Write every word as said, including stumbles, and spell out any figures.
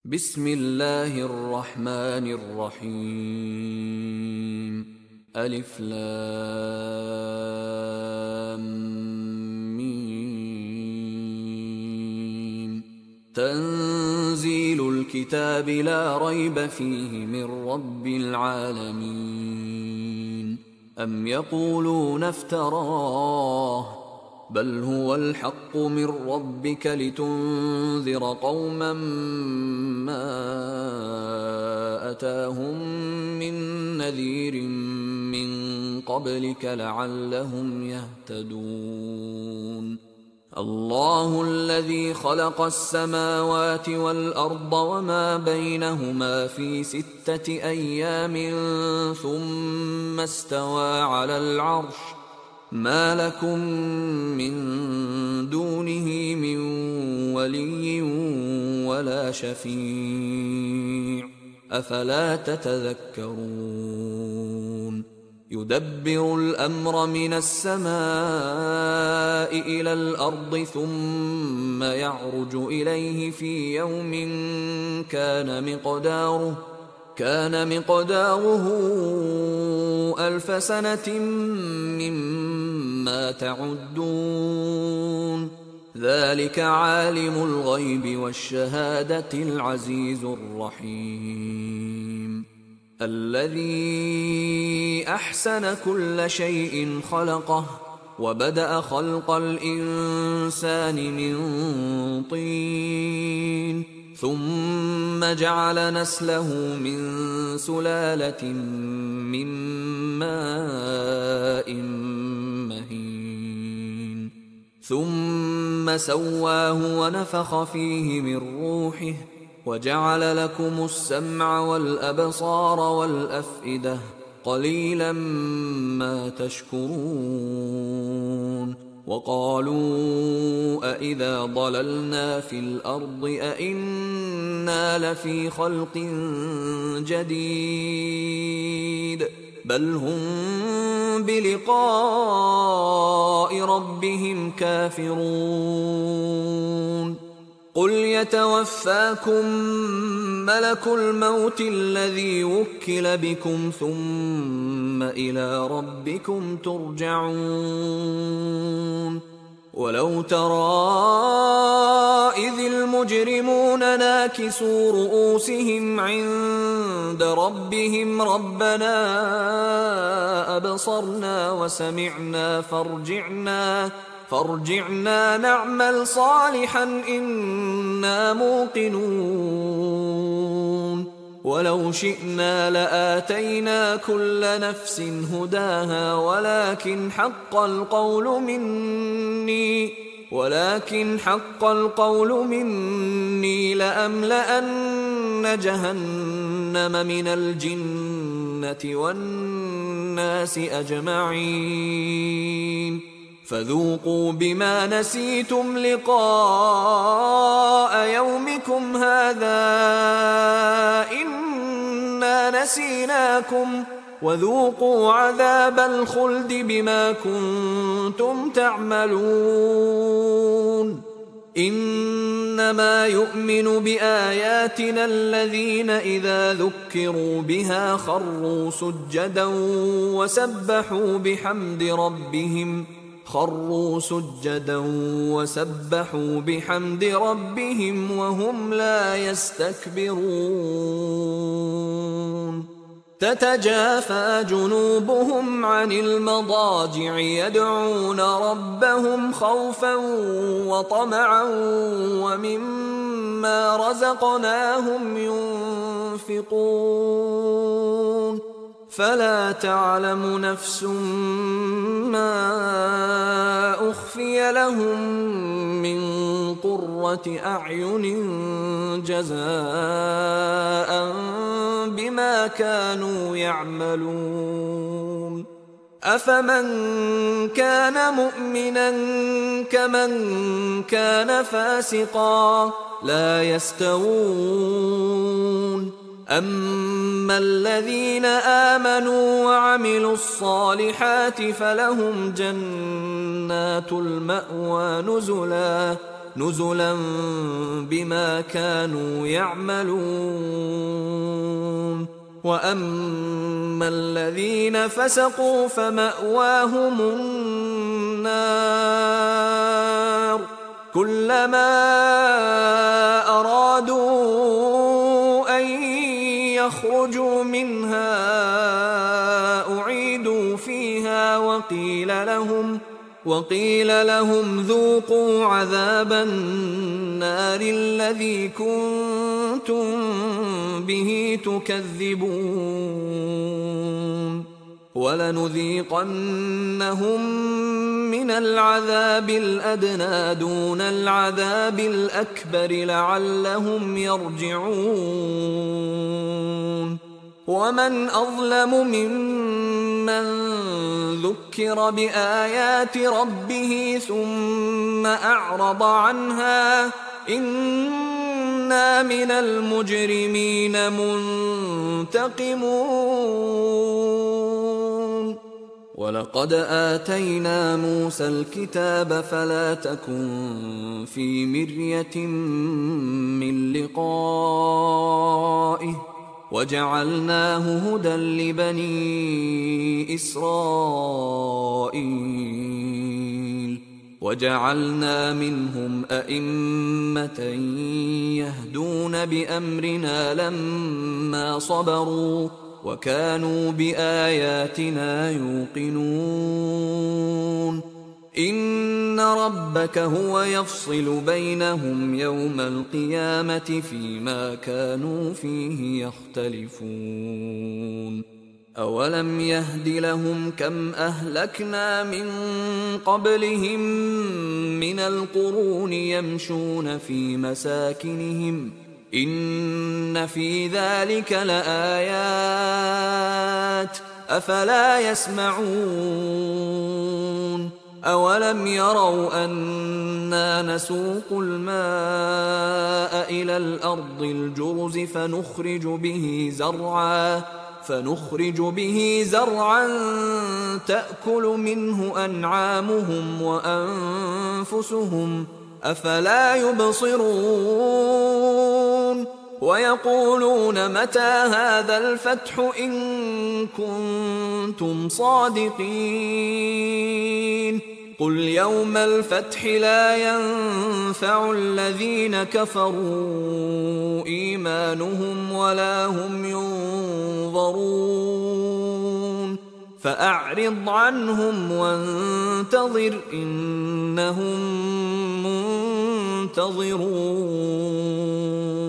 بسم الله الرحمن الرحيم. ألف لام ميم. تنزيل الكتاب لا ريب فيه من رب العالمين. أم يقولون افتراه بل هو الحق من ربك لتنذر قوما ما أتاهم من نذير من قبلك لعلهم يهتدون. الله الذي خلق السماوات والأرض وما بينهما في ستة أيام ثم استوى على العرش ما لكم من دونه من ولي ولا شفيع أفلا تتذكرون. يدبر الأمر من السماء إلى الأرض ثم يعرج إليه في يوم كان مقداره كان مقداره ألف سنة مما تعدون. ذلك عالم الغيب والشهادة العزيز الرحيم. الذي أحسن كل شيء خلقه وبدأ خلق الإنسان من طين ثم جعل نسله من سلالة من ماء مهين ثم سواه ونفخ فيه من روحه وجعل لكم السمع والأبصار والأفئدة قليلا ما تشكرون. وقالوا أإذا ضللنا في الأرض أإنا لفي خلق جديد بل هم بلقاء ربهم كافرون. قل يتوفاكم ملك الموت الذي وكل بكم ثم إلى ربكم ترجعون. ولو ترى إذ المجرمون ناكسوا رؤوسهم عند ربهم ربنا أبصرنا وسمعنا فارجعنا فارجعنا نعمل صالحا إنا موقنون. ولو شئنا لآتينا كل نفس هداها ولكن حق القول مني ولكن حق القول مني لأملأن جهنم من الجنة والناس أجمعين. فذوقوا بما نسيتم لقاء يومكم هذا إنا نسيناكم وذوقوا عذاب الخلد بما كنتم تعملون. إنما يؤمن بآياتنا الذين إذا ذكروا بها خروا سجدا وسبحوا بحمد ربهم خروا سجدا وسبحوا بحمد ربهم وهم لا يستكبرون. تتجافى جنوبهم عن المضاجع يدعون ربهم خوفا وطمعا ومما رزقناهم ينفقون. فلا تعلم نفس ما أخفي لهم من قرة أعين جزاء بما كانوا يعملون. أفمن كان مؤمنا كمن كان فاسقا لا يستوون. أما الذين آمنوا وعملوا الصالحات فلهم جنات المأوى نزلا نزلا بما كانوا يعملون. وأما الذين فسقوا فمأواهم النار كلما أرادوا أن يخرجوا منها أعيدوا فيها وقيل لهم وقيل لهم ذوقوا عذاب النار الذي كنتم به تكذبون. ولنذيقنهم من العذاب الأدنى دون العذاب الأكبر لعلهم يرجعون. ومن أظلم ممن ذكر بآيات ربه ثم أعرض عنها إنا من المجرمين منتقمون. ولقد آتينا موسى الكتاب فلا تكن في مرية من لقائه وجعلناه هدى لبني إسرائيل وجعلنا منهم أئمة يهدون بأمرنا لما صبروا وكانوا بآياتنا يوقنون. إن ربك هو يفصل بينهم يوم القيامة فيما كانوا فيه يختلفون. أولم يهد لهم كم أهلكنا من قبلهم من القرون يمشون في مساكنهم إن في ذلك لآيات أفلا يسمعون. أولم يروا أنا نسوق الماء إلى الأرض الجرز فنخرج به زرعا فنخرج به زرعا تأكل منه أنعامهم وأنفسهم أفلا يبصرون. ويقولون متى هذا الفتح إن كنتم صادقين قل يوم الفتح لا ينفع الذين كفروا إيمانهم ولا هم ينظرون. فأعرض عنهم وانتظر إنهم منتظرون.